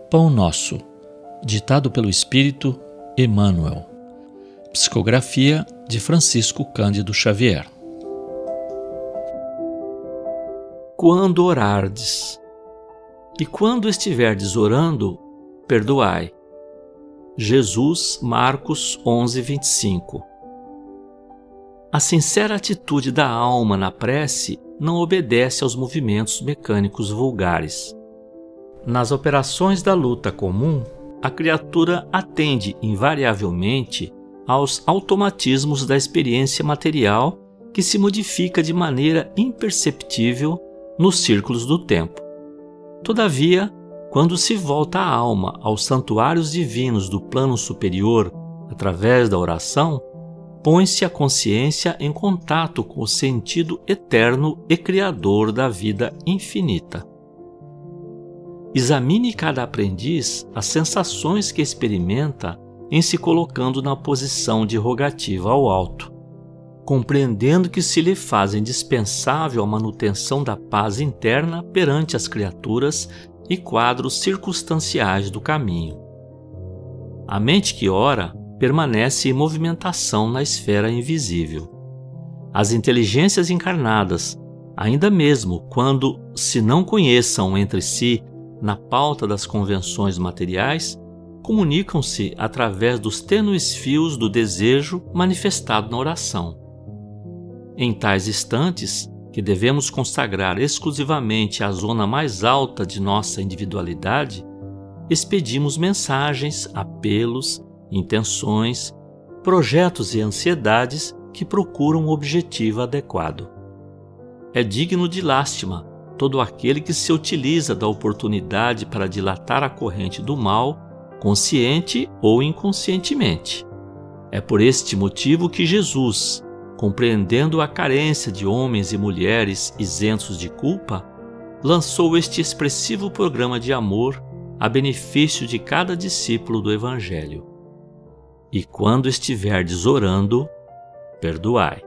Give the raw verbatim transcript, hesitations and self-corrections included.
Pão Nosso, ditado pelo Espírito Emmanuel. Psicografia de Francisco Cândido Xavier. Quando orardes, e quando estiverdes orando, perdoai. Jesus, Marcos onze, vinte e cinco. A sincera atitude da alma na prece não obedece aos movimentos mecânicos vulgares. Nas operações da luta comum, a criatura atende invariavelmente aos automatismos da experiência material que se modifica de maneira imperceptível nos círculos do tempo. Todavia, quando se volta a alma aos santuários divinos do plano superior através da oração, põe-se a consciência em contato com o sentido eterno e criador da vida infinita. Examine cada aprendiz as sensações que experimenta em se colocando na posição de rogativa ao alto, compreendendo que se lhe faz indispensável a manutenção da paz interna perante as criaturas e quadros circunstanciais do caminho. A mente que ora permanece em movimentação na esfera invisível. As inteligências encarnadas, ainda mesmo quando se não conheçam entre si na pauta das convenções materiais, comunicam-se através dos tênues fios do desejo manifestado na oração. Em tais instantes, que devemos consagrar exclusivamente à zona mais alta de nossa individualidade, expedimos mensagens, apelos, intenções, projetos e ansiedades que procuram um objetivo adequado. É digno de lástima todo aquele que se utiliza da oportunidade para dilatar a corrente do mal, consciente ou inconscientemente. É por este motivo que Jesus, compreendendo a carência de homens e mulheres isentos de culpa, lançou este expressivo programa de amor a benefício de cada discípulo do Evangelho. E quando estiverdes orando, perdoai.